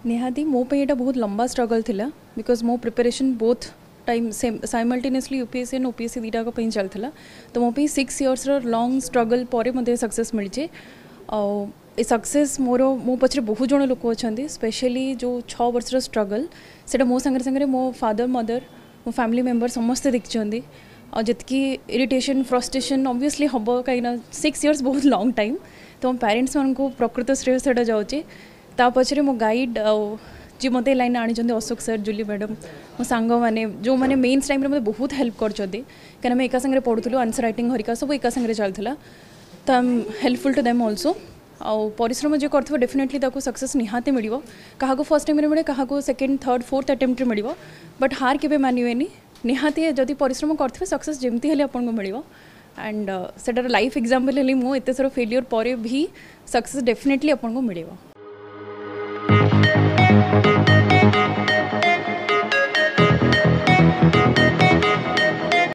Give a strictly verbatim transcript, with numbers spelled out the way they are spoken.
निहाती मो पे एटा बहुत लंबा स्ट्रगल थिला बिकॉज मो preparation both time same simultaneously UPSC and OPSC दीटा को चलता तो मो पे सिक्स इयर्स लॉन्ग स्ट्रगल पर मत सक्सेस मिली ए सक्सेस मोर मो पचरे बहुत जन लोक अच्छा स्पेशली जो छः वर्ष स्ट्रगल से मो सांगे सांगे मो फादर मदर मो फैमिली मेम्बर समस्ते देखते और जितकी इरिटेशन फ्रस्ट्रेशन ऑब्वियसली हम कहीं सिक्स इयर्स बहुत लॉन्ग टाइम तो मो पेरेंट्स मान को प्रकृत श्रेय से जाऊँगी ता पछरे मो गाइड जी मत लाइन आनी अशोक सर जूली मैडम मो सांग मैंने जो मैंने मेन्स टाइम मतलब बहुत हेल्प कर कहीं आम एका सांगे पढ़ुलू आंसर राइटिंग हरिका सब एका सांगे चलता तो I am helpful to them also आउ परिश्रम जो कर डेफिनेटली सक्सेस निहाती मिल क्या फर्स्ट टाइम मिले क्या सेकेंड थर्ड फोर्थ अटेम्प्ट मिल बट हार के मानवे निहाती जदि परिश्रम करेंगे सक्सेस जमती हेल्ले आपको मिल एंड सेटार लाइफ एग्जांपल हेली मो एते सारा फेलियर पर भी सक्सेस डेफिनेटली आपको मिल।